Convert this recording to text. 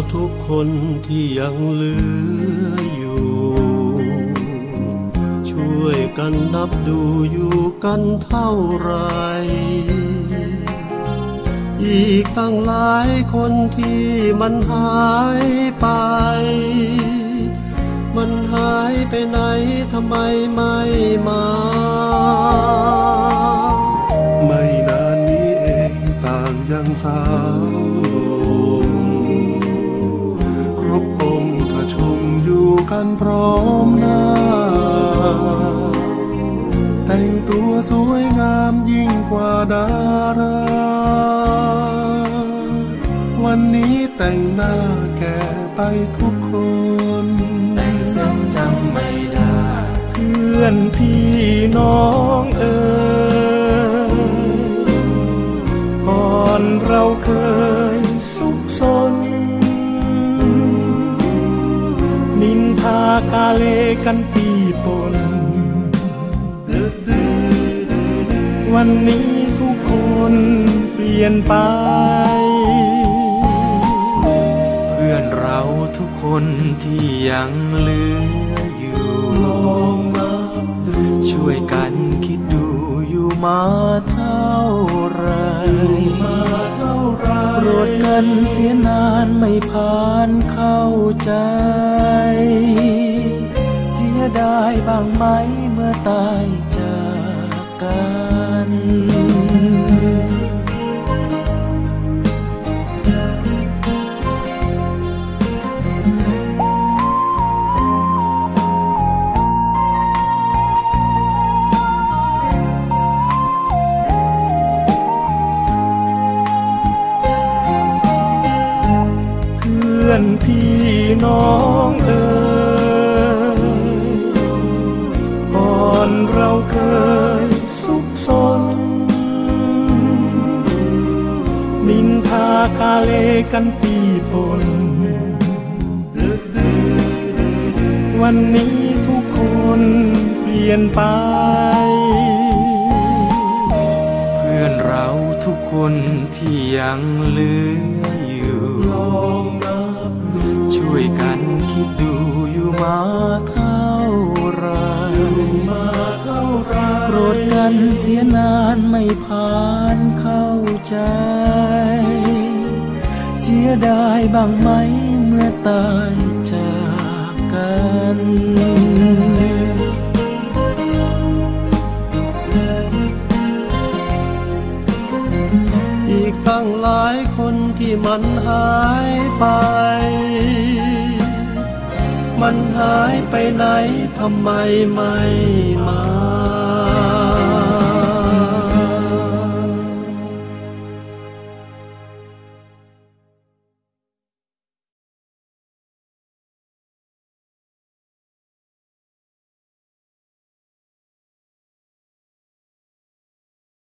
ทุกคนที่ยังเหลืออยู่ช่วยกันนับดูอยู่กันเท่าไรอีกตั้งหลายคนที่มันหายไปมันหายไปไหนทำไมไม่มาไม่นานนี้เองต่างยังสาวครบองค์ประชุมอยู่กันพร้อมหน้าแต่งตัวสวยงามยิ่งกว่าดาราวันนี้แต่งหน้าแก่ไปทุกคนแต่งซ้ำจำไม่ได้เพื่อนพี่น้องเอ๋ยก่อนเราเคยสุขสนนินทากาเลกันปีปนวันนี้ทุกคนเปลี่ยนไปเพื่อนเราทุกคนที่ยังเหลืออยู่ลองนับดูช่วยกันคิดดูอยู่มาเท่าไรโปรดกันเสียนานไม่ผ่านเข้าใจเสียดายบ้างไหมเมื่อตายจากกันพี่น้องเอ๋ยก่อนเราเคยสุขสนนินทากาเลกันปีปนวันนี้ทุกคนเปลี่ยนไปเพื่อนเราทุกคนที่ยังเหลืออยู่ลองนับช่วยกันคิดดูอยู่มาเท่าไรโปรดกันเสียนานไม่ผ่านเข้าใจเสียดายบ้างไหมเมื่อตายจากกันอีกตั้งหลายคนที่มันหายไปมันหายไปไหนทำไมไม่มา